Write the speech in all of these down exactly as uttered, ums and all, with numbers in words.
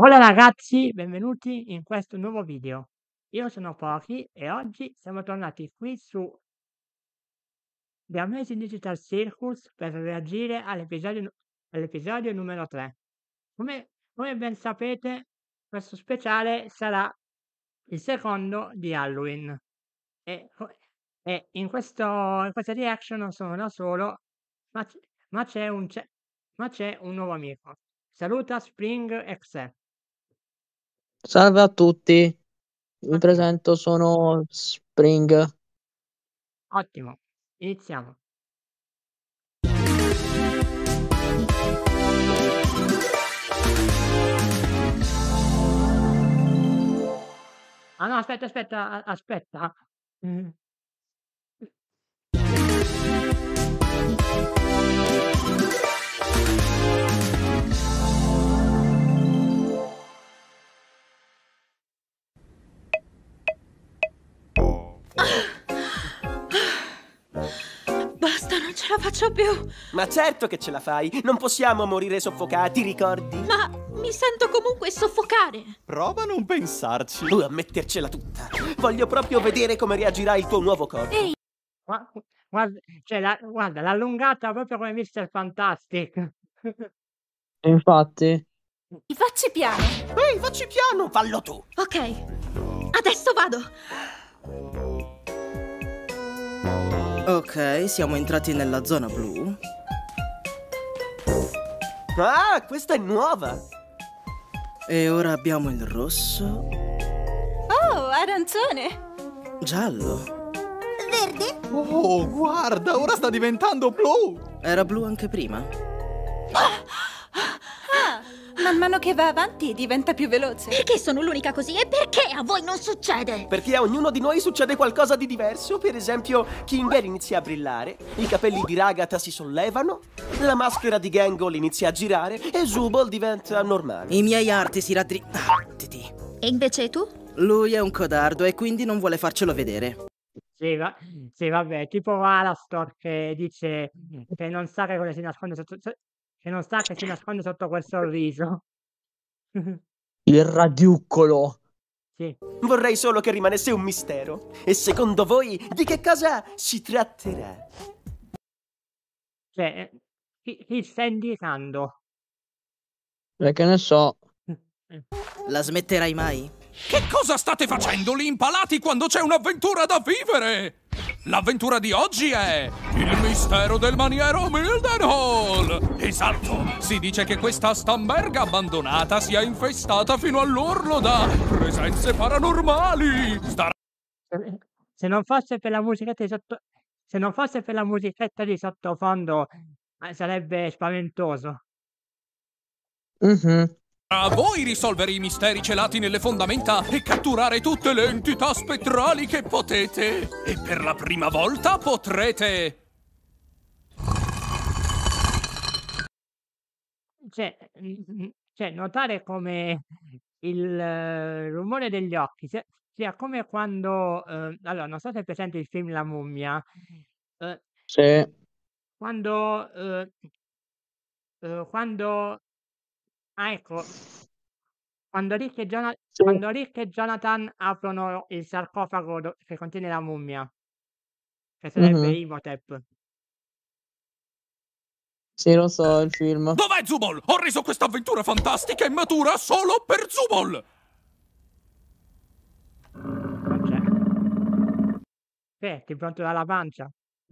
Hola ragazzi, benvenuti in questo nuovo video. Io sono Poki e oggi siamo tornati qui su The Amazing Digital Circus per reagire all'episodio nu- all'episodio numero tre. Come, come ben sapete, questo speciale sarà il secondo di Halloween e, co- e in, questo, in questa reaction non sono da solo, ma, c- ma c'è un, c'è- ma c'è un nuovo amico. Saluta Spring Exe. Salve a tutti, mi Ottimo. presento, sono Spring. Ottimo, iniziamo. Ah no, aspetta, aspetta, a- aspetta. Mm. Basta, non ce la faccio più. Ma certo che ce la fai, non possiamo morire soffocati, ricordi? Ma mi sento comunque soffocare. Prova a non pensarci. Tu a mettercela tutta. Voglio proprio vedere come reagirà il tuo nuovo corpo. Ehi, Gua- Guarda, cioè, la- guarda, l'ha allungata proprio come mister Fantastic. Infatti, facci piano. Ehi, facci piano, fallo tu. Ok, adesso vado. Ok, siamo entrati nella zona blu. Ah, questa è nuova. E ora abbiamo il rosso, Oh, arancione. giallo. Verde? Oh, guarda, ora sta diventando blu. Era blu anche prima. Man mano che va avanti diventa più veloce. Perché sono l'unica così e perché a voi non succede? Perché a ognuno di noi succede qualcosa di diverso. Per esempio, Kinger inizia a brillare, i capelli di Ragata si sollevano, la maschera di Gangol inizia a girare e Zubol diventa normale. I miei arti si raddrizzano. E invece tu? Lui è un codardo e quindi non vuole farcelo vedere. Sì, va- sì, vabbè, tipo Alastor che dice che non sa che cosa si nasconde sotto, so- che non sa che si nasconde sotto quel sorriso. il radiuccolo. Sì, Vorrei solo che rimanesse un mistero. E secondo voi di che cosa si tratterà? cioè, eh, chi, chi sta indicando? Perché ne so, La smetterai mai? Che cosa state facendo lì impalati quando c'è un'avventura da vivere? L'avventura di oggi è il mistero del maniero Mildenhall. Esatto, si dice che questa Stamberga abbandonata sia infestata fino all'orlo da presenze paranormali. Starà Se se non fosse per la musichetta di sotto, se non fosse per la musichetta di sottofondo, eh, sarebbe spaventoso. Mhm. a voi risolvere i misteri celati nelle fondamenta e catturare tutte le entità spettrali che potete. E per la prima volta potrete... Cioè, mm, mm, cioè, notare come il eh, rumore degli occhi sia, sia come quando, eh, allora, non so se è presente il film La mummia, eh, Sì. quando, eh, eh, quando, ah, ecco, quando Rick e, Jona- Sì. quando Rick e Jonathan aprono il sarcofago do- che contiene la mummia, che sarebbe Mhm. Imhotep. Sì, lo so, il film. Dov'è Zubol? Ho reso questa avventura fantastica e matura solo per Zubol! Non c'è. Sì, ti pronto dalla pancia.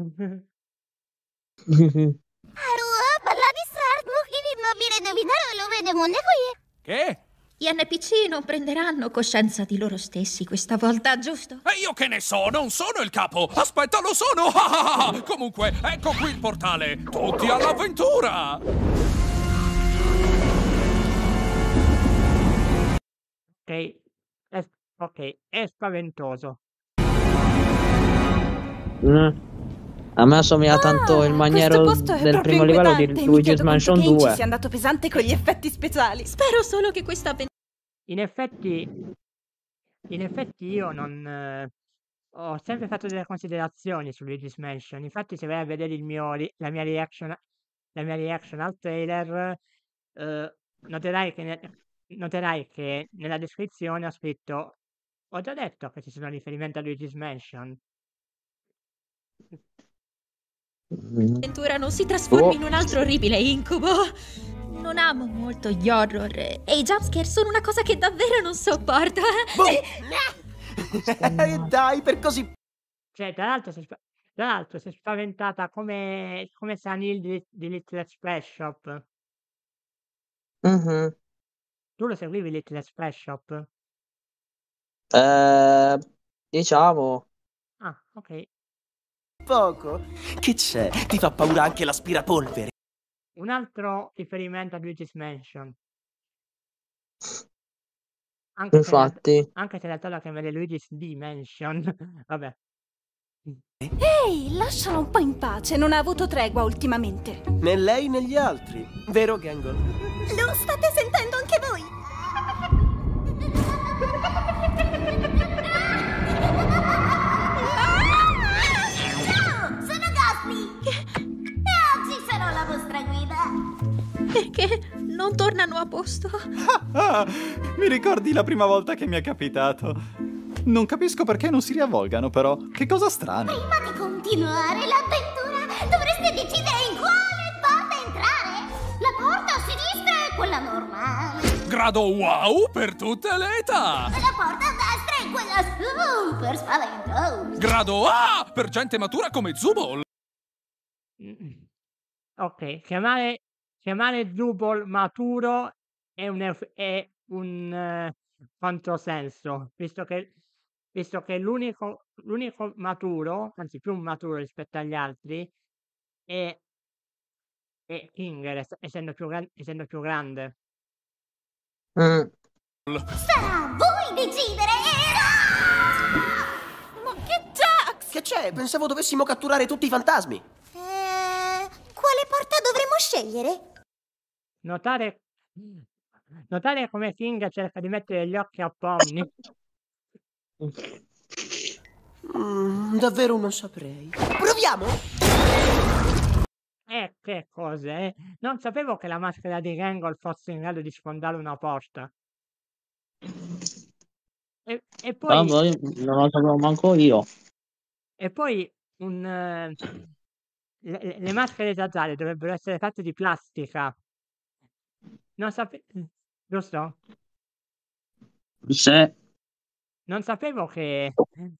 Che? Gli N P C non prenderanno coscienza di loro stessi questa volta, giusto? E io che ne so, non sono il capo! Aspetta, lo sono! Ah, ah, ah. Comunque, ecco qui il portale! Tutti all'avventura! Ok, è, ok, è spaventoso. Mm. A me assomiglia tanto il maniero Questo posto è del proprio primo livello di inquietante. Mi Luigi's chiedo quanto Mansion Kenji due. sia andato pesante con gli effetti speciali. Spero solo che questa avventura... In effetti, in effetti io non eh, ho sempre fatto delle considerazioni su Luigi's Mansion. Infatti, se vai a vedere il mio, ri- la mia reaction, la mia reaction al trailer, eh, noterai che nel, noterai che nella descrizione ho scritto ho già detto che ci sono riferimenti a Luigi's Mansion. L'avventura non si trasformi Oh. in un altro orribile incubo. Non amo molto gli horror e i jumpscare sono una cosa che davvero non sopporto. Boh. Dai, per così... Cioè, tra l'altro si è spa tra l'altro si è spaventata come come Sunil di di Little Express Shop. Mhm. Tu lo seguivi Little Express Shop? Eh, diciamo. Ah, ok. Poco. Che c'è? Ti fa paura anche l'aspirapolvere? Un altro riferimento a Luigi's Mansion. Anche se in realtà Infatti. anche se in realtà la chiamerei Luigi's Dimension. Vabbè. Ehi, lascialo un po' in pace, non ha avuto tregua ultimamente. Né lei né gli altri. Vero, Gangle? Lo state sentendo anche voi? Ciao, sono Ghostly e oggi sarò la vostra guida. Perché non tornano a posto? Ah, mi ricordi la prima volta che mi è capitato? Non capisco perché non si riavvolgano, però. Che cosa strana. Prima di continuare l'avventura dovreste decidere in quale porta entrare. La porta a sinistra è quella normale. Grado wow per tutte le età. La porta a destra è quella super spaventosa. Grado A per gente matura come Zubol. Mh-mh. Ok, chiamare chiamare Zubol maturo è un euf è un eh, controsenso, visto che visto che l'unico l'unico maturo, anzi più maturo rispetto agli altri, è è Kinger, ess essendo più gran essendo più grande. Mm. Sarà a voi decidere. Ma che Jax! Che c'è? Pensavo dovessimo catturare tutti i fantasmi. Eh, quale porta dovremmo scegliere? Notare notare come King cerca di mettere gli occhi a Pomni. Mm, davvero non saprei. Proviamo? Eh, che cose, eh. Non sapevo che la maschera di Gangle fosse in grado di sfondare una porta. E e Ah, poi poi non lo sapevo manco io. e poi un eh, le le le maschere Zazale dovrebbero essere fatte di plastica. Non sape giusto? Se Non sapevo che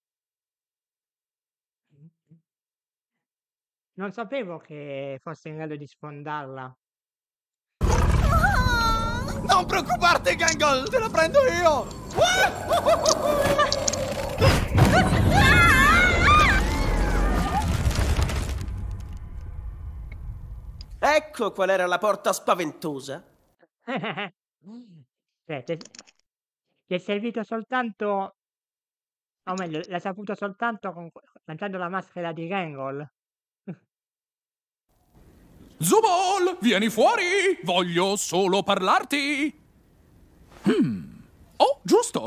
non sapevo che fosse in grado di sfondarla. Non preoccuparti, Gangle! Te la prendo io! Ecco qual era la porta spaventosa. Cioè, ti è ti è servito soltanto o meglio, l'hai saputo soltanto con que lanciando la maschera di Gangle. Zubol, vieni fuori! Voglio solo parlarti! Hmm. Oh, giusto!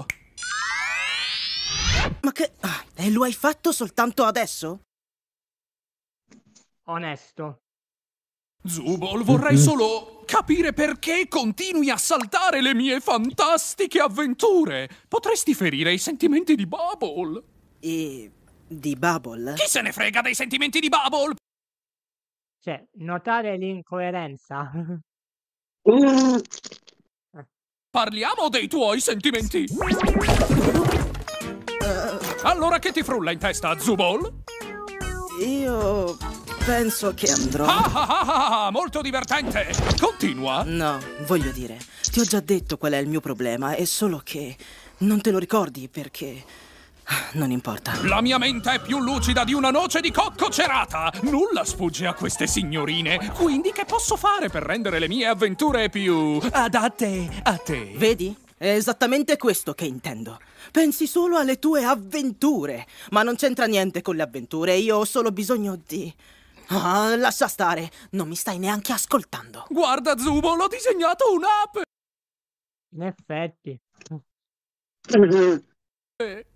Ma che... ah, e lo hai fatto soltanto adesso? Onesto. Zubol, vorrei solo capire perché continui a saltare le mie fantastiche avventure. Potresti ferire i sentimenti di Bubble. E... di Bubble? Chi se ne frega dei sentimenti di Bubble? Cioè, notare l'incoerenza. Parliamo dei tuoi sentimenti. Allora che ti frulla in testa, Zubol? Io... penso che andrò... Ah, ah, ah, ah, molto divertente. Continua. No, voglio dire, ti ho già detto qual è il mio problema, è solo che non te lo ricordi perché... non importa. La mia mente è più lucida di una noce di cocco cerata. Nulla sfugge a queste signorine. Quindi che posso fare per rendere le mie avventure più adatte a te? Vedi? È esattamente questo che intendo. Pensi solo alle tue avventure, ma non c'entra niente con le avventure. Io ho solo bisogno di... Ah, lascia stare, non mi stai neanche ascoltando. Guarda, Zubol, ho disegnato un'app. In effetti. Eh.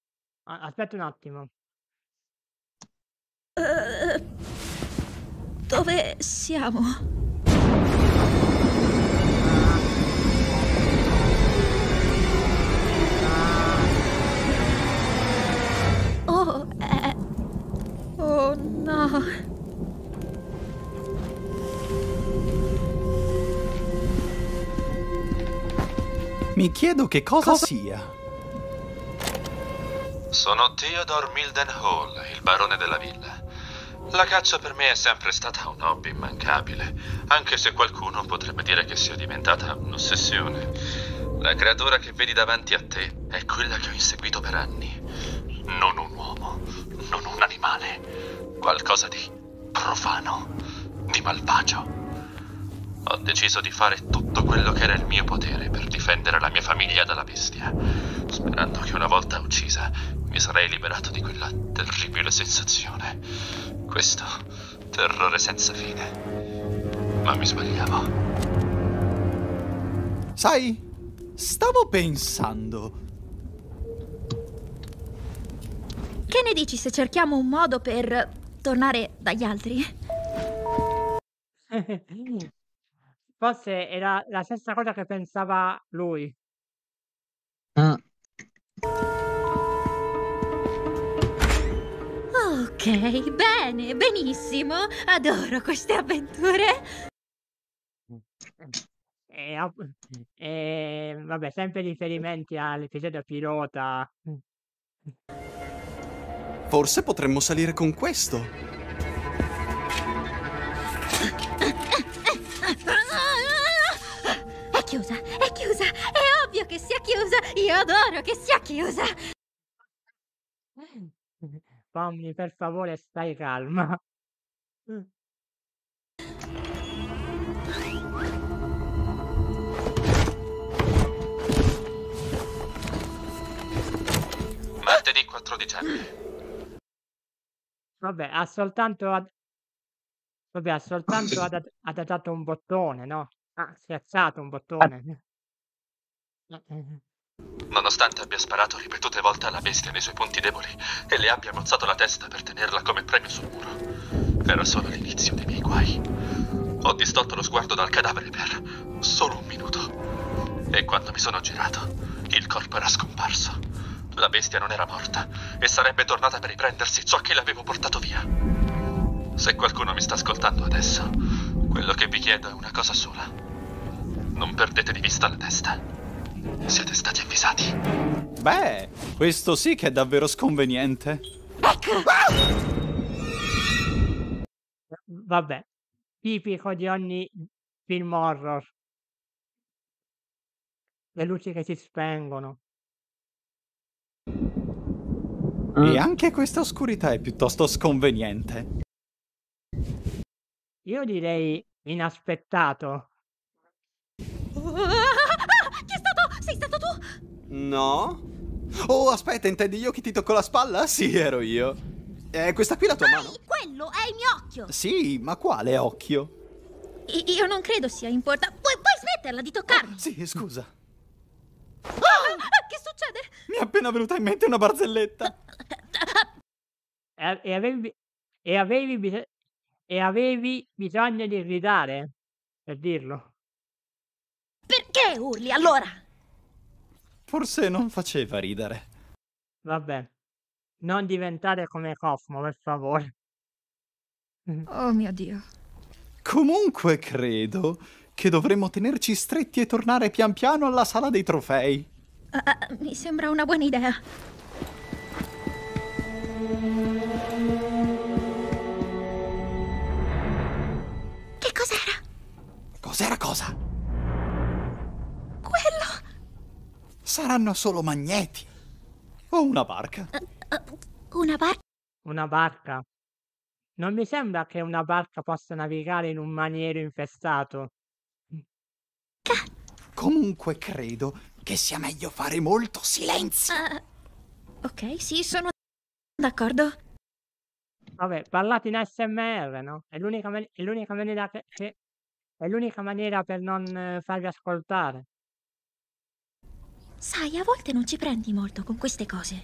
A aspetta un attimo. Dove siamo? Oh, eh. Oh no. Mi chiedo che cosa, cosa sia. Sono Theodore Mildenhall, il barone della villa. La caccia per me è sempre stata un hobby immancabile, anche se qualcuno potrebbe dire che sia diventata un'ossessione. La creatura che vedi davanti a te è quella che ho inseguito per anni. Non un uomo, non un animale, qualcosa di profano, di malvagio. Ho deciso di fare tutto quello che era il mio potere per difendere la mia famiglia dalla bestia, sperando che una volta uccisa mi sarei liberato di quella terribile sensazione. Questo terrore senza fine. Ma mi sbagliavo. Sai, stavo pensando. Che ne dici se cerchiamo un modo per tornare dagli altri? Forse era la stessa cosa che pensava lui. Ah. Ok, bene, benissimo. Adoro queste avventure. E, app- e, vabbè, sempre riferimenti all'episodio pilota. Forse potremmo salire con questo. È chiusa, è chiusa, è ovvio che sia chiusa. Io adoro che sia chiusa. Pomni, per favore, stai calma. Martedì quattro dicembre. Vabbè, ha soltanto ad... Vabbè, ha soltanto ad- adattato un bottone, no? Ha schiacciato un bottone. Nonostante abbia sparato ripetute volte alla bestia nei suoi punti deboli e le abbia mozzato la testa per tenerla come premio sul muro, era solo l'inizio dei miei guai. Ho distolto lo sguardo dal cadavere per solo un minuto e quando mi sono girato, il corpo era scomparso. La bestia non era morta e sarebbe tornata per riprendersi ciò che le avevo portato via. Se qualcuno mi sta ascoltando adesso, quello che vi chiedo è una cosa sola. Non perdete di vista la testa. Siete stati avvisati. Beh, questo sì che è davvero sconveniente. Vabbè, tipico di ogni film horror. Le luci che si spengono. E anche questa oscurità è piuttosto sconveniente. Io direi inaspettato. Chi è stato? Sei stato tu? No? Oh, aspetta, intendi io che ti tocco la spalla? Sì, ero io. È questa qui la tua mano? Quello è il mio occhio. Sì, ma quale occhio? I- io non credo sia importante. Puoi, puoi smetterla di toccarmi? Oh, sì, scusa. Ah, ah, che succede? Mi è appena venuta in mente una barzelletta. E, e avevi, e avevi, bis- e avevi bisogno di gridare per dirlo. Perché urli allora? Forse non faceva ridere. Vabbè, non diventare come Cosmo, per favore. Oh mio Dio. Comunque credo che dovremmo tenerci stretti e tornare pian piano alla sala dei trofei. Uh, mi sembra una buona idea. Che cos'era? Cos'era cosa? Quello. Saranno solo magneti. O una barca. Uh, uh, una barca? Una barca. Non mi sembra che una barca possa navigare in un maniero infestato. Comunque credo che sia meglio fare molto silenzio. Uh, ok, sì, sono d'accordo. Vabbè, parlate in A S M R, no? È l'unica, man- è l'unica maniera che, che- è l'unica maniera per non eh, farvi ascoltare. Sai, a volte non ci prendi molto con queste cose.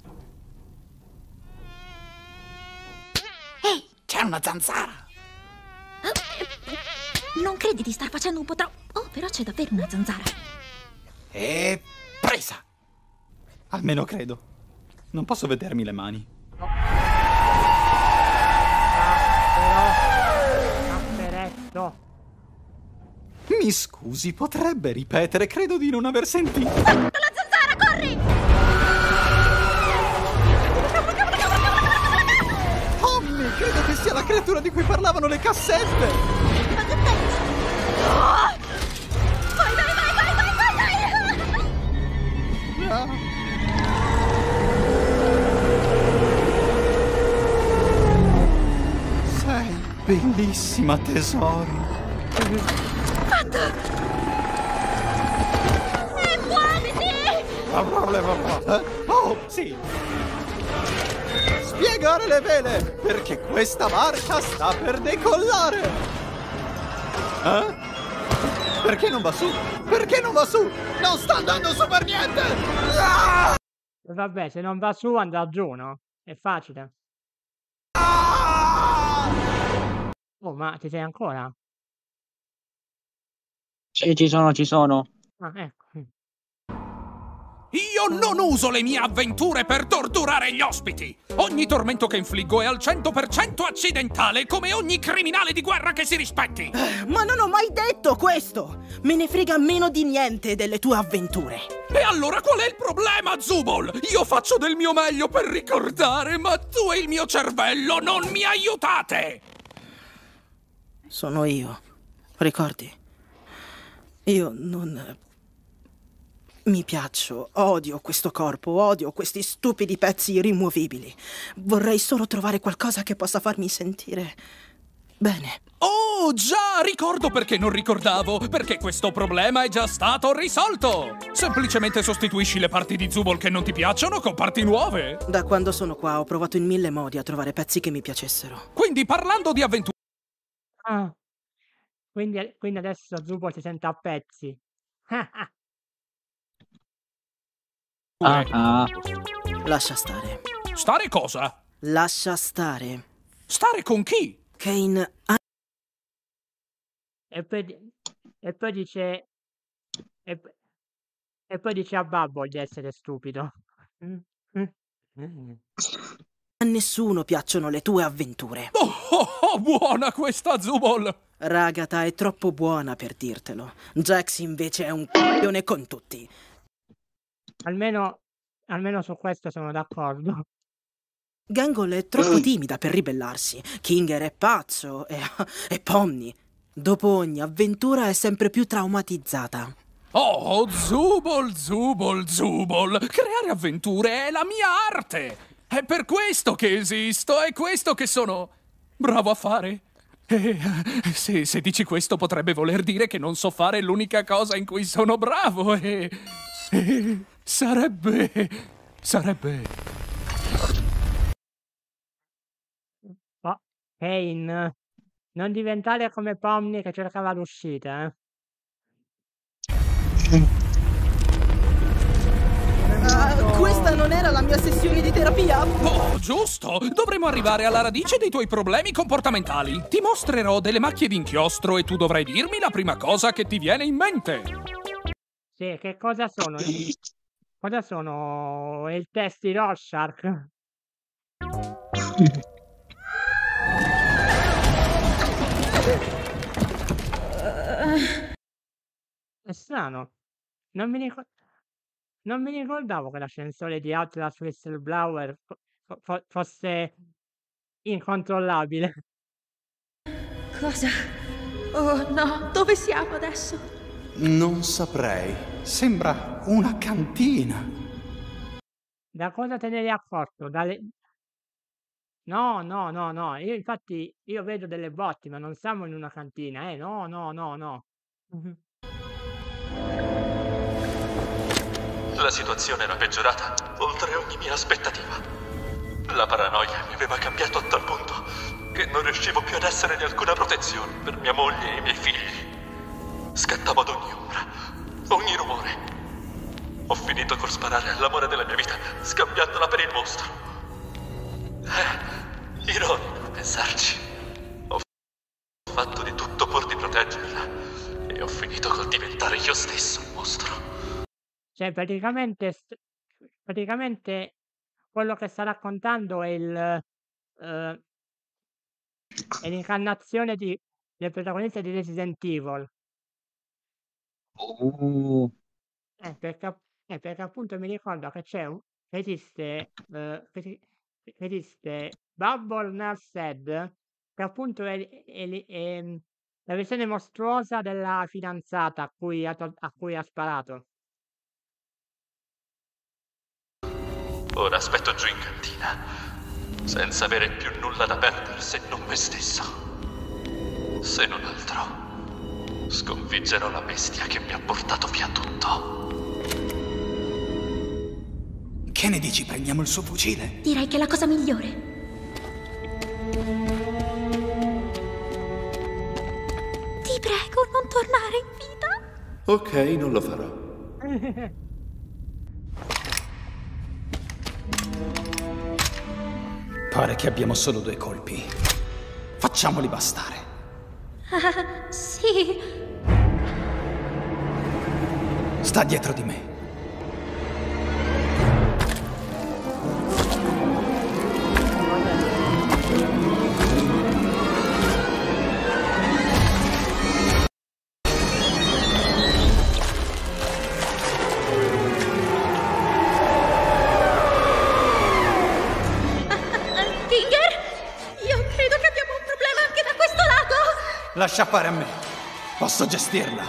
Ehi, c'è una zanzara. Non credi di star facendo un po' troppo? Oh, però c'è davvero una zanzara. E presa! Almeno credo. Non posso vedermi le mani. Camperetto. Mi scusi, potrebbe ripetere? Credo di non aver sentito. La zanzara, corri! Tommy, credo che sia la creatura di cui parlavano le cassette. Ma che pensi? Oh! Vai, vai, vai, vai, vai, vai, vai! Ah. Sei bellissima, tesoro. Fatto! E muoviti! Oh, sì. Spiegare le vele, perché questa barca sta per decollare. Eh? Perché non va su? Perché non va su? Non sta andando su per niente! Ah! Vabbè, se non va su andrà giù, no? È facile. Ah! Oh, ma ci sei ancora? Sì, ci sono, ci sono. Ah, ecco. Io non uso le mie avventure per torturare gli ospiti! Ogni tormento che infliggo è al cento per cento accidentale, come ogni criminale di guerra che si rispetti! Ma non ho mai detto questo! Me ne frega meno di niente delle tue avventure! E allora qual è il problema, Zubol? Io faccio del mio meglio per ricordare, ma tu e il mio cervello non mi aiutate! Sono io, ricordi? Io non... Mi piaccio, odio questo corpo, odio questi stupidi pezzi irrimovibili. Vorrei solo trovare qualcosa che possa farmi sentire bene. Oh, già, ricordo perché non ricordavo, perché questo problema è già stato risolto. Semplicemente sostituisci le parti di Zubol che non ti piacciono con parti nuove. Da quando sono qua ho provato in mille modi a trovare pezzi che mi piacessero. Quindi parlando di avventure... Ah, quindi, quindi adesso Zubol si sente a pezzi. Ah, ah. Lascia stare. Stare cosa? Lascia stare. Stare con chi? Kane... E poi, di- e poi dice... E, p- e poi dice a Babbo di essere stupido. A nessuno piacciono le tue avventure. Oh, oh, oh, buona questa, Zubol! Ragata è troppo buona per dirtelo. Jax invece è un c***o*ne con tutti. Almeno, almeno su questo sono d'accordo. Gangle è troppo timida per ribellarsi. Kinger è pazzo e, e Pomni, dopo ogni avventura, è sempre più traumatizzata. Oh, Zubol, Zubol, Zubol! Creare avventure è la mia arte! È per questo che esisto, è questo che sono bravo a fare. E se, se dici questo potrebbe voler dire che non so fare l'unica cosa in cui sono bravo e... e sarebbe... sarebbe... Oh, Kane, non diventare come Pomni che cercava l'uscita, eh. Uh, questa non era la mia sessione di terapia. Oh, giusto! Dovremo arrivare alla radice dei tuoi problemi comportamentali. Ti mostrerò delle macchie d'inchiostro e tu dovrai dirmi la prima cosa che ti viene in mente. Sì, che cosa sono? Cosa sono il test di Rorschach? È strano. Non mi, ricor- non mi ricordavo che l'ascensore di Atlas Whistleblower fo- fo- fosse incontrollabile. Cosa? Oh no, dove siamo adesso? Non saprei. Sembra una cantina. Da cosa te ne eri accorto? Dalle... No, no, no, no. Io infatti io vedo delle botti, ma non siamo in una cantina, eh. No, no, no, no. Mhm. La situazione era peggiorata oltre ogni mia aspettativa. La paranoia mi aveva cambiato a tal punto che non riuscivo più ad essere di alcuna protezione per mia moglie e i miei figli. Scattavo ad ogni ombra, ogni rumore. Ho finito col sparare all'amore della mia vita, scambiandola per il mostro. Eh, ironico pensarci. Ho fatto diventare io stesso il mostro. Cioè, praticamente, st- praticamente quello che sta raccontando è il, eh, è l'incarnazione di, del protagonista di Resident Evil. Uh, Eh, perché, app- eh, perché appunto mi ricordo che c'è un, che esiste, eh, che si- che esiste Bubble Nurse Head, che appunto è, è li- è, mm, la versione mostruosa della fidanzata a cui ha, tol- a cui ha sparato. Ora aspetto giù in cantina, senza avere più nulla da perdere se non me stesso. Se non altro, sconfiggerò la bestia che mi ha portato via tutto. Che ne dici? Prendiamo il suo fucile? Direi che è la cosa migliore. Ti prego, non tornare in vita. Ok, non lo farò. Pare che abbiamo solo due colpi. Facciamoli bastare. Ah, sì. Sta dietro di me. Kinger, io credo che abbiamo un problema anche da questo lato. Lascia fare a me. Posso gestirla.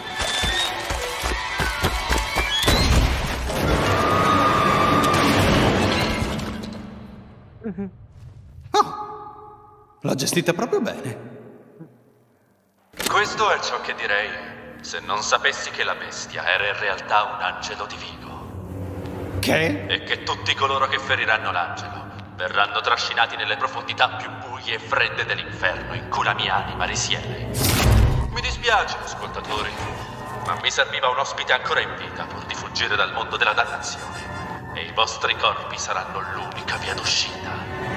Oh, l'ho gestita proprio bene. Questo è ciò che direi se non sapessi che la bestia era in realtà un angelo divino. Che? E che tutti coloro che feriranno l'angelo verranno trascinati nelle profondità più buie e fredde dell'inferno in cui la mia anima risiede. Mi dispiace, ascoltatori, ma mi serviva un ospite ancora in vita pur di fuggire dal mondo della dannazione. E i vostri corpi saranno l'unica via d'uscita.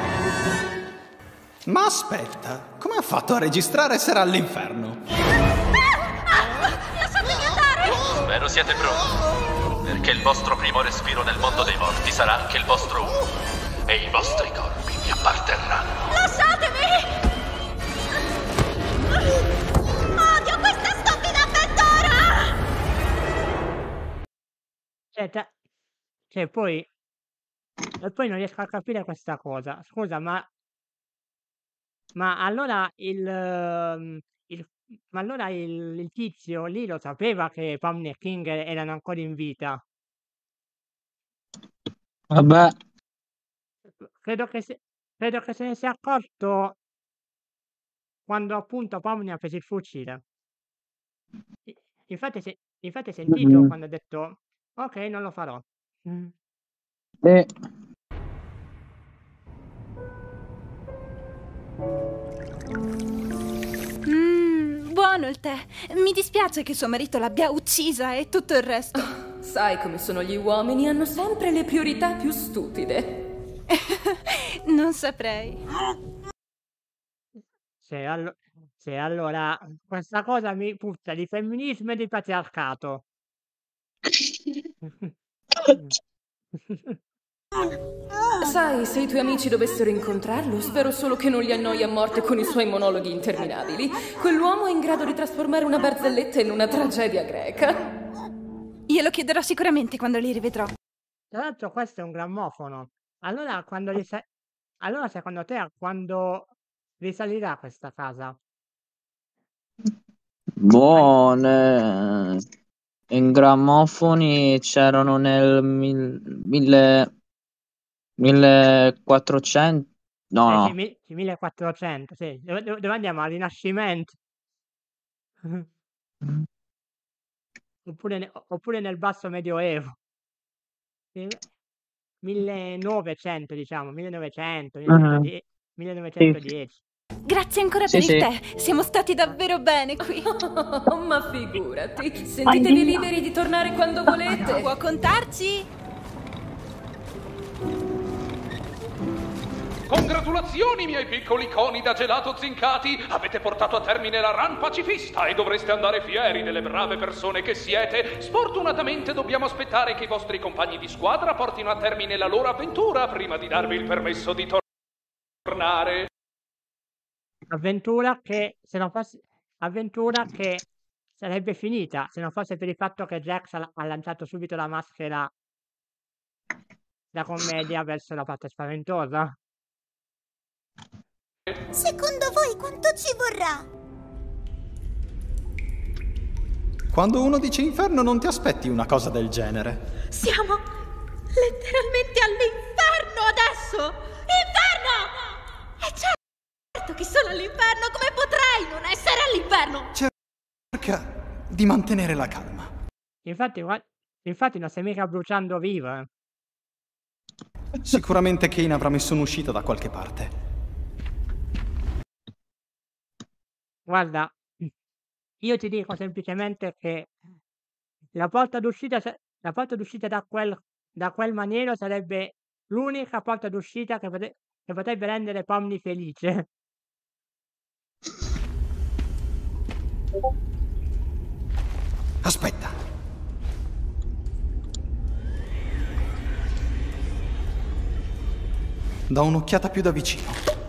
Ma aspetta, come ha fatto a registrare se era all'inferno? Lasciatemi andare. Spero siete pronti, perché il vostro primo respiro nel mondo dei morti sarà anche il vostro ultimo. E i vostri corpi mi apparterranno. Lasciatemi! Odio questa stupida avventura! Cioè, te- cioè, poi, e poi non riesco a capire questa cosa. Scusa, ma, ma allora il, ehm, il- ma allora il, il tizio lì lo sapeva che Pomni e King erano ancora in vita. vabbè, Credo che, se, credo che se ne sia accorto quando appunto Pomni ha preso il fucile. I- Infatti, se, infatti hai sentito Mm. quando ha detto ok, non lo farò. Mm. e Mmm, buono il tè. Mi dispiace che suo marito l'abbia uccisa e tutto il resto. Sai come sono gli uomini, hanno sempre le priorità più stupide. Non saprei. Se, allo- se allora questa cosa mi puzza di femminismo e di patriarcato. Sai, se i tuoi amici dovessero incontrarlo, spero solo che non li annoi a morte con i suoi monologhi interminabili. Quell'uomo è in grado di trasformare una barzelletta in una tragedia greca. Glielo chiederò sicuramente quando li rivedrò. Tra l'altro questo è un grammofono. Allora quando risa- allora secondo te a quando risalirà questa casa? buone. In grammofoni c'erano nel mil- mille, millequattrocento. No, Eh, no. sì, mi- sì, millequattrocento, sì. Dove, dove- dove andiamo? Al Rinascimento? Oppure, ne- oppure nel basso medioevo? Sì, millenovecento, diciamo, millenovecento, millenovecentodieci. millenovecentodieci. Grazie ancora Sì, per sì. il tè. Siamo stati davvero bene qui. Oh, ma figurati, sentitevi liberi di tornare quando volete. Può contarci? Congratulazioni, miei piccoli coni da gelato zincati! Avete portato a termine la run pacifista e dovreste andare fieri delle brave persone che siete. Sfortunatamente dobbiamo aspettare che i vostri compagni di squadra portino a termine la loro avventura prima di darvi il permesso di tornare. Avventura che, se non fosse... Avventura che sarebbe finita se non fosse per il fatto che Jax ha, ha lanciato subito la maschera da commedia verso la parte spaventosa. Secondo voi quanto ci vorrà? Quando uno dice inferno non ti aspetti una cosa del genere. Siamo letteralmente all'inferno adesso! Inferno! E certo che sono all'inferno, come potrei non essere all'inferno? Cerca di mantenere la calma. Infatti, gua- infatti non stai mica bruciando vivo. eh. Sicuramente Kane avrà messo un'uscita da qualche parte. Guarda, io ti dico semplicemente che la porta d'uscita, sa- la porta d'uscita da quel, da quel maniero sarebbe l'unica porta d'uscita che, pote- che potrebbe rendere Pomni felice. Aspetta. Do un'occhiata più da vicino.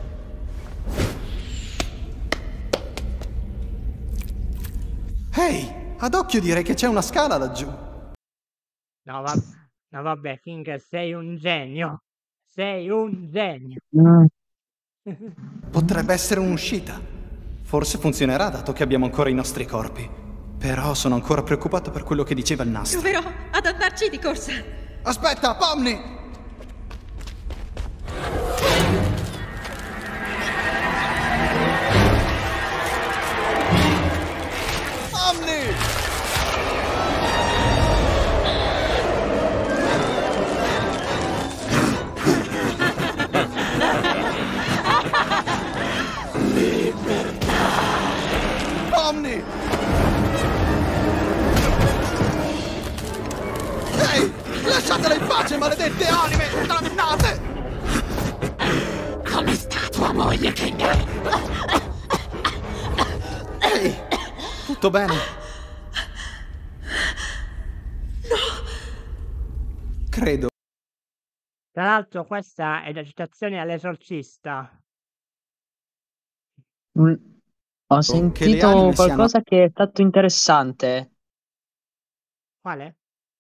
Ehi, ad occhio direi che c'è una scala laggiù. No, va- no, vabbè, King, sei un genio. Sei un genio. Potrebbe essere un'uscita. Forse funzionerà dato che abbiamo ancora i nostri corpi. Però sono ancora preoccupato per quello che diceva il nastro. Proverò ad andarci di corsa. Aspetta, Pomni! Pomni! Pomni! Ehi! Lasciatela in pace, maledette anime! Dannate! Come sta tua moglie, King? Ehi! Tutto bene? Credo. Tra l'altro questa è la citazione all'esorcista. Mm, Ho le sentito anime qualcosa che è stato interessante. Quale?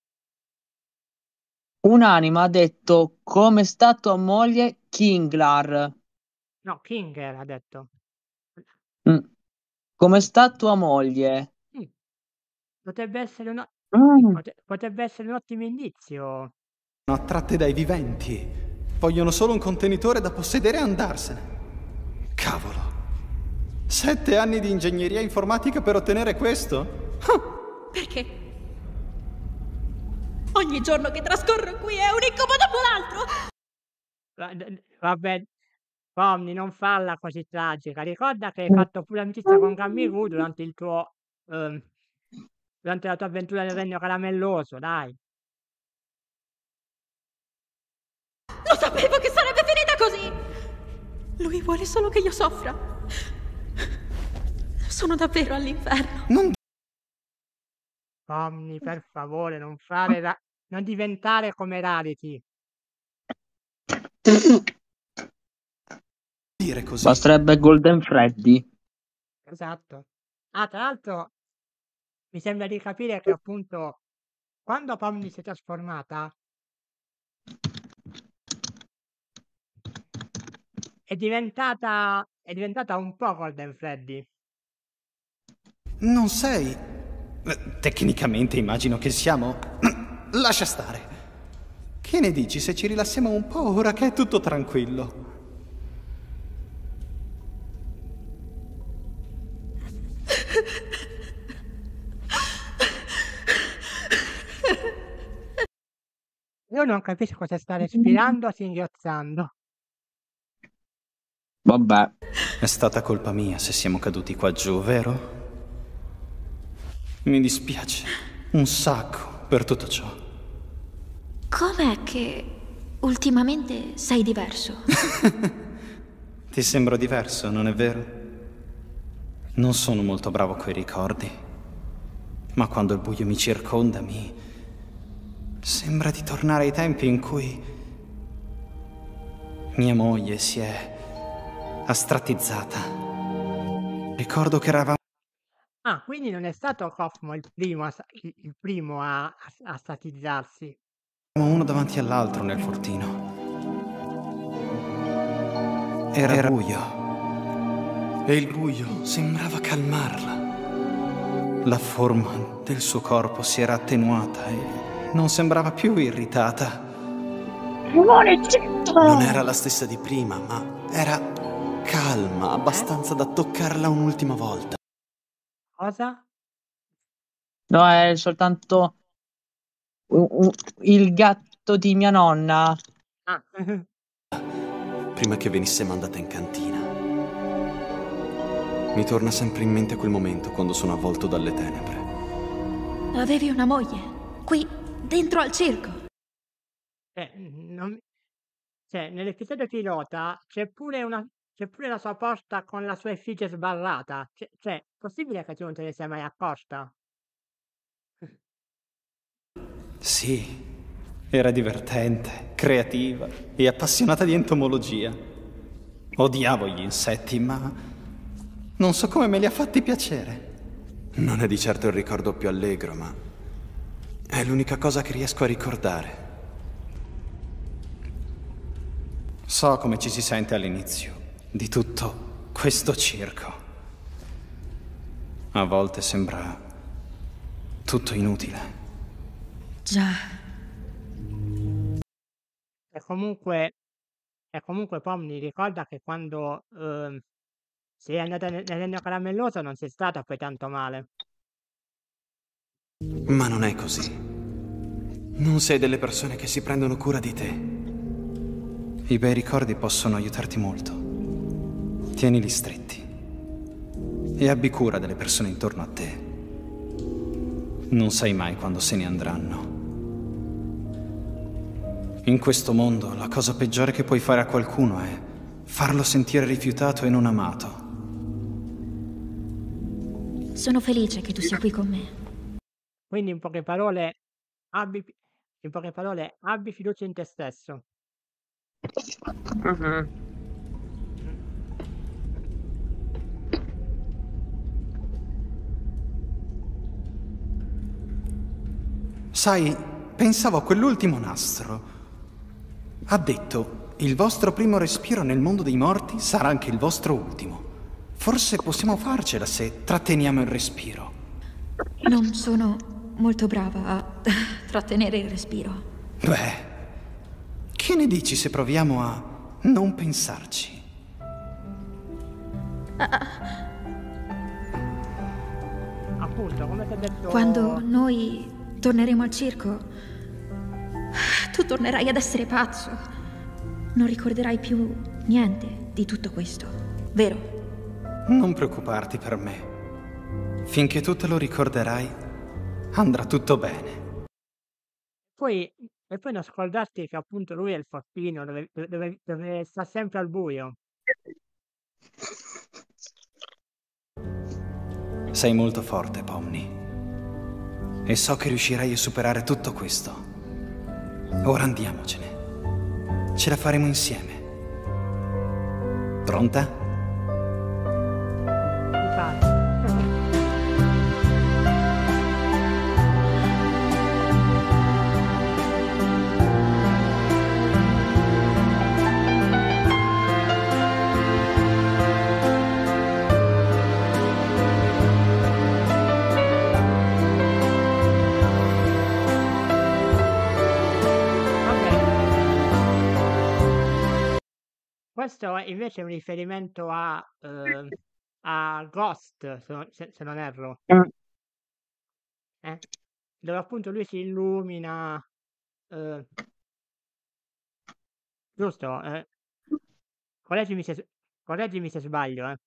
Un'anima ha detto come sta tua moglie Kinglar. No, King ha detto. Mm. Come sta tua moglie? Mm. Potrebbe essere una... Mm. pote- potrebbe essere un ottimo indizio. Sono attratte dai viventi. Vogliono solo un contenitore da possedere e andarsene. Cavolo. Sette anni di ingegneria informatica per ottenere questo? Perché? Ogni giorno che trascorro qui è un incubo dopo l'altro. Va- d- d- Vabbè, Pomni, non farla così tragica. Ricorda che hai fatto pure amicizia con Gammiru durante il tuo... ehm, durante la tua avventura nel Regno Caramelloso, dai. Lo sapevo che sarebbe finita così. Lui vuole solo che io soffra. Sono davvero all'inferno. Non Pomni, per favore, non fare... ra- non diventare come Rarity. dire così. Basterebbe Golden Freddy. Esatto. Ah, tra l'altro, mi sembra di capire che appunto quando Pomni si è trasformata è diventata è diventata un po' Golden Freddy. Non sei... Eh, Tecnicamente immagino che siamo... Lascia stare. Che ne dici se ci rilassiamo un po' ora che è tutto tranquillo? Io non capisco cosa sta respirando singhiozzando. Vabbè. È stata colpa mia se siamo caduti qua giù, vero? Mi dispiace un sacco per tutto ciò. Com'è che ultimamente sei diverso? Ti sembro diverso, non è vero? Non sono molto bravo coi ricordi, ma quando il buio mi circonda mi sembra di tornare ai tempi in cui mia moglie si è astrattizzata. Ricordo che eravamo Ah, quindi non è stato Kaufman il primo a, sa- il il primo a, a, a statizzarsi. uno davanti all'altro nel fortino. Era, Era buio. E il buio sembrava calmarla. La forma del suo corpo si era attenuata e non sembrava più irritata. Non era la stessa di prima, ma era calma, abbastanza da toccarla un'ultima volta. Cosa? No, è soltanto u- u- il gatto di mia nonna. Ah, Prima che venisse mandata in cantina. Mi torna sempre in mente quel momento quando sono avvolto dalle tenebre. Avevi una moglie, qui, dentro al circo. cioè, non- cioè, nell'episodio pilota c'è pure una c'è pure la sua posta con la sua effigie sbarrata. Cioè, cioè, è possibile che tu non te ne sia mai accorta? Sì, era divertente, creativa e appassionata di entomologia. Odiavo gli insetti, ma non so come me li ha fatti piacere. Non è di certo il ricordo più allegro, ma è l'unica cosa che riesco a ricordare. So come ci si sente all'inizio di tutto questo circo. A volte sembra tutto inutile. Già. E comunque, e comunque Pomni ricorda che quando ehm, sei andata nel nel Regno Caramelloso non sei stata poi tanto male. Ma non è così. Non sei delle persone che si prendono cura di te. I bei ricordi possono aiutarti molto. Tienili stretti. E abbi cura delle persone intorno a te. Non sai mai quando se ne andranno. In questo mondo la cosa peggiore che puoi fare a qualcuno è farlo sentire rifiutato e non amato. Sono felice che tu sia qui con me. Quindi in poche parole, abbi, fi- in poche parole, abbi fiducia in te stesso. Sai, pensavo a quell'ultimo nastro. Ha detto, il vostro primo respiro nel mondo dei morti sarà anche il vostro ultimo. Forse possiamo farcela se tratteniamo il respiro. Non sono molto brava a trattenere il respiro. Beh, che ne dici se proviamo a non pensarci? Appunto, come ti ho detto... Quando noi torneremo al circo, tu tornerai ad essere pazzo. Non ricorderai più niente di tutto questo, vero? Non preoccuparti per me. Finché tu te lo ricorderai, andrà tutto bene. Poi, e poi non scordarti che appunto lui è il fortino, dove, dove- dove sta sempre al buio. Sei molto forte, Pomni. E so che riuscirai a superare tutto questo. Ora andiamocene. Ce la faremo insieme. Pronta? Infatti. Questo è invece un riferimento a, ehm, a Ghost, se non, se- se non erro, eh? Dove appunto lui si illumina, eh, giusto? Eh? Correggimi se, correggimi se sbaglio, eh?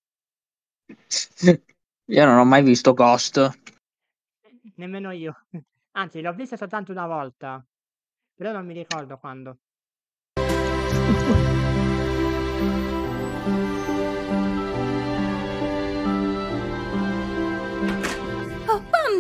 Io non ho mai visto Ghost. Nemmeno io. Anzi, l'ho vista soltanto una volta, però non mi ricordo quando.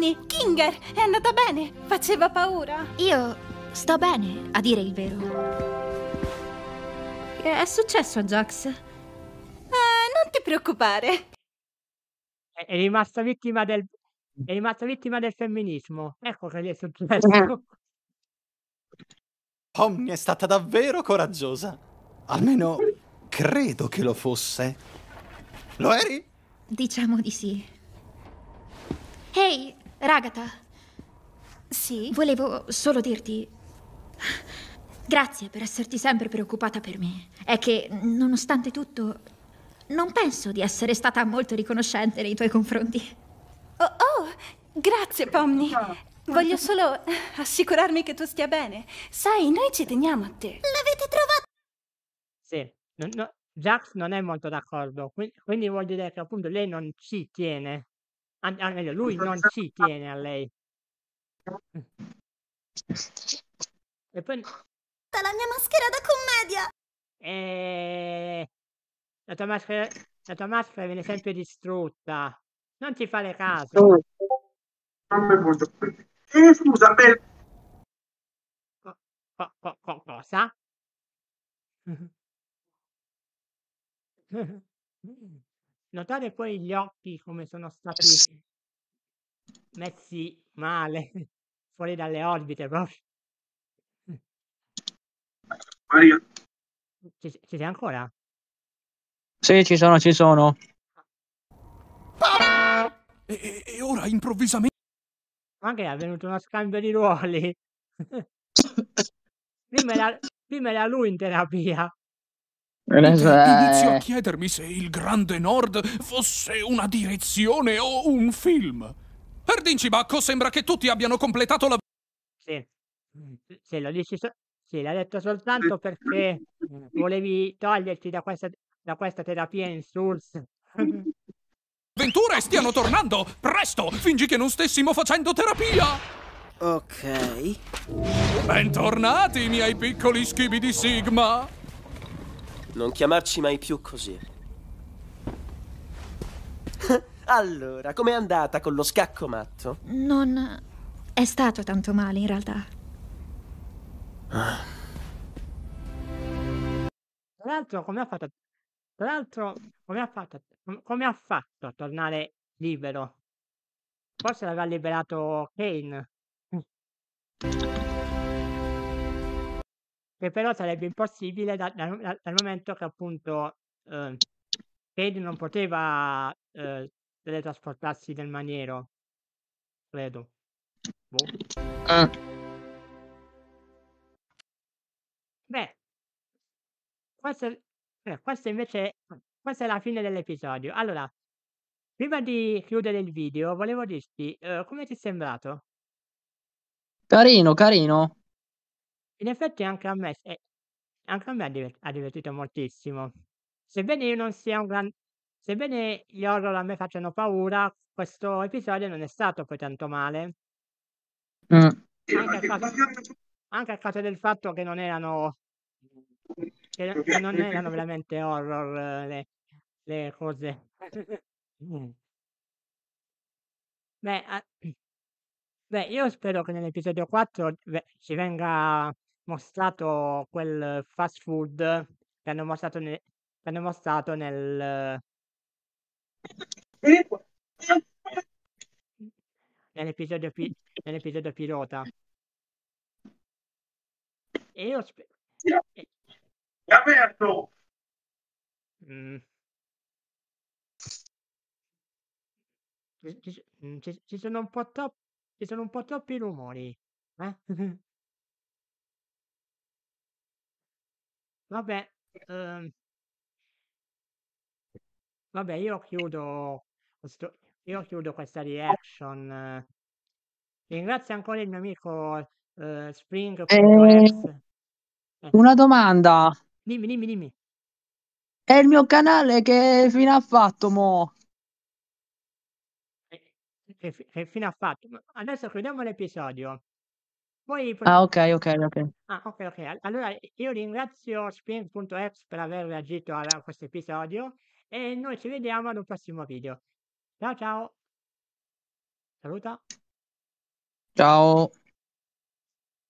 Pomni, Kinger, è andata bene? Faceva paura? Io sto bene, a dire il vero. Che è successo a Jax? Ah, non ti preoccupare. È, è rimasta vittima del... È rimasta vittima del femminismo. Ecco che gli è successo. Pomni è stata davvero coraggiosa. Almeno credo che lo fosse. Lo eri? Diciamo di sì. Ehi, Ragata. Sì? Volevo solo dirti... Grazie per esserti sempre preoccupata per me. È che, nonostante tutto, non penso di essere stata molto riconoscente nei tuoi confronti. Oh, oh, grazie, Pomni. Voglio solo assicurarmi che tu stia bene. Sai, noi ci teniamo a te. L'avete trovato? Sì. No, no, Jax non è molto d'accordo. Quindi, quindi vuol dire che appunto lei non ci tiene. An- ah, meglio, lui non ci tiene a lei. E poi... La mia maschera da commedia! Eh, la tua maschera, la tua maschera viene sempre distrutta. Non ci fare caso. Eh, scusa, beh, Co- co- co- co- cosa? Notare poi gli occhi come sono stati messi male, fuori dalle orbite proprio. Maria. Ci, ci sei ancora? Sì, ci sono, ci sono. E, e ora improvvisamente... Anche è avvenuto uno scambio di ruoli. prima, era, prima era lui in terapia. Inizio a Eh, chiedermi se il Grande Nord fosse una direzione o un film. Erdincibacco, sembra che tutti abbiano completato la... Sì, sì, lo dici so- sì, l'ha detto soltanto perché volevi toglierti da questa, da questa terapia in source. avventure stiano tornando! Presto! Fingi che non stessimo facendo terapia! Ok. Bentornati, miei piccoli schibi di Sigma! Non chiamarci mai più così. Allora, com'è andata con lo scacco matto? Non è stato tanto male, in realtà. Tra l'altro, come ha fatto, tra l'altro, come ha fatto, com- come ha fatto a tornare libero? Forse l'aveva liberato Kane. Che però sarebbe impossibile da- da- da- dal momento che appunto eh, Kane non poteva eh, teletrasportarsi nel maniero, credo. Boh. eh. Beh, questo, è- eh, questo invece, questa è la fine dell'episodio. Allora, prima di chiudere il video, volevo dirti, eh, come ti è sembrato? Carino, carino. In effetti anche a me, eh, anche a me ha diver- ha divertito moltissimo. Sebbene io non sia un gran... Sebbene gli horror a me facciano paura, questo episodio non è stato poi tanto male. Mm. Anche a causa, anche a causa del fatto che non erano... che, che non erano veramente horror eh, le, le cose. Mm. Beh, a- beh, io spero che nell'episodio quattro ve- ci venga mostrato quel fast food che hanno mostrato, ne- che hanno mostrato nel, nell'episodio, pi- nell'episodio pilota. E io spero... È aperto! Mm, ci, ci- mm, ci- ci sono un po' troppi, ci sono un po' troppi rumori. Eh? Vabbè, ehm, vabbè, io chiudo, questo- io chiudo questa reaction. eh. Ringrazio ancora il mio amico eh, Eh, Spring.ex. Eh, una domanda. dimmi, dimmi, dimmi. È il mio canale che fine ha fatto, mo? Eh, Che, fi- che fine ha fatto? Ma adesso chiudiamo l'episodio. Poi Ah, potremo... ok, ok, ok. Ah, ok, ok. Al- Allora io ringrazio Spring.ex per aver reagito a a questo episodio e noi ci vediamo ad un prossimo video. Ciao ciao. Saluta. Ciao.